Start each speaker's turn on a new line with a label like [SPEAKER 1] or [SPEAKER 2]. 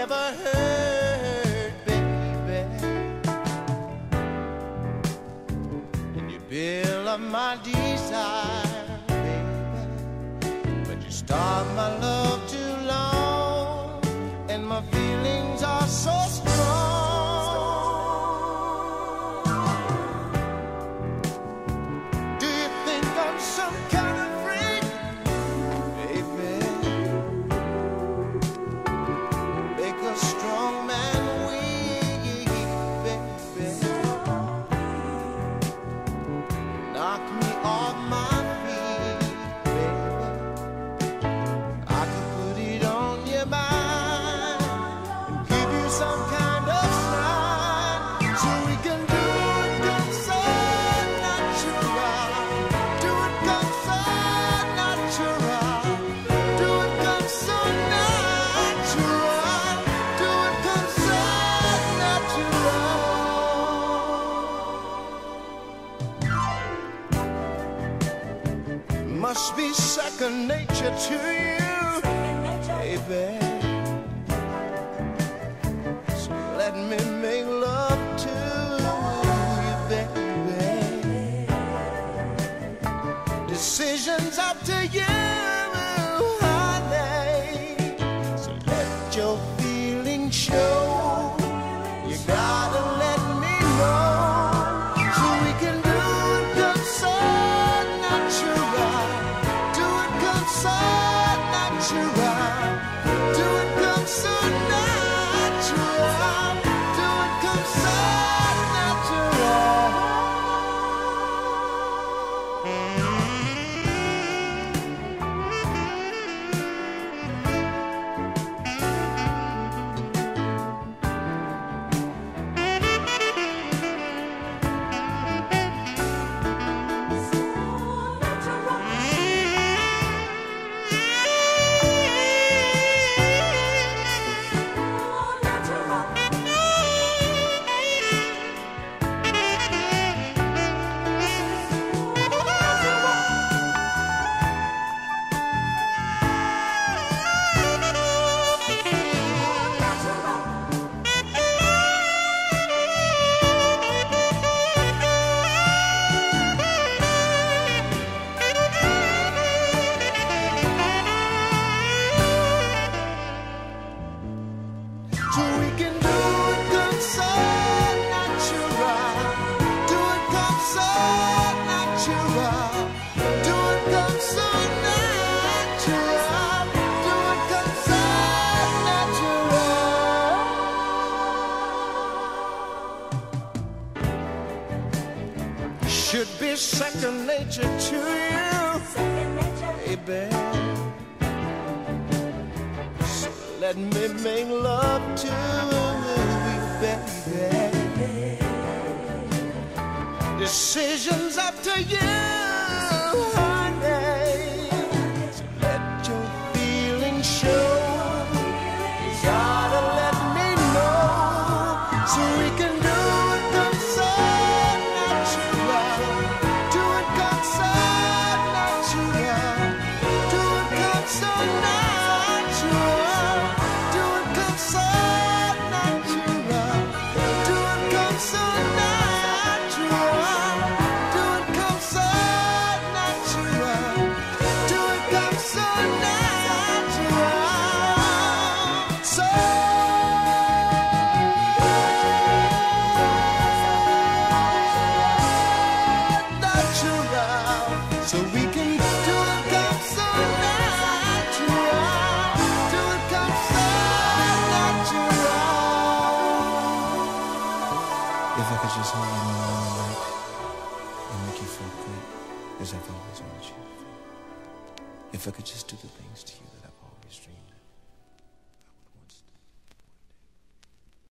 [SPEAKER 1] never hurt, baby. And you build up my desire, baby. But you starve my love too long, and my feelings are so strong. Do you think I'm some kind of freak, baby? Make a strong man weak, baby. Knock me off my feet, baby. I could put it on your mind and give you some kind of sign, so we can do it good, so natural. Do it good, so natural. Do it good, so natural. Do it good, so natural. Must be second nature to you, baby. So let me make love to you, baby. Decisions up to you, honey. So let your feelings show. You gotta let me know, so we can do it good, so natural. Do it good, so natural. Do it good, so natural. Do it good, so so we can do it good, so natural. Do it good, so natural. Do it good, so natural. Do it good, so natural. Should be second nature to you, baby. So let me make love to you, baby. Decisions up to you, honey. So let your feelings show. You gotta let me know, so we can do it good, so natural. Do it good, so natural. Do it good, so natural. Do it good, so natural. Do it good, so natural. Do it good, so natural. Do it good, so natural. So natural. So we can do it good, so natural. Do it good, so natural.
[SPEAKER 2] If I could just hold you all night and make you feel good as I've always wanted you to feel. If I could just do the things to you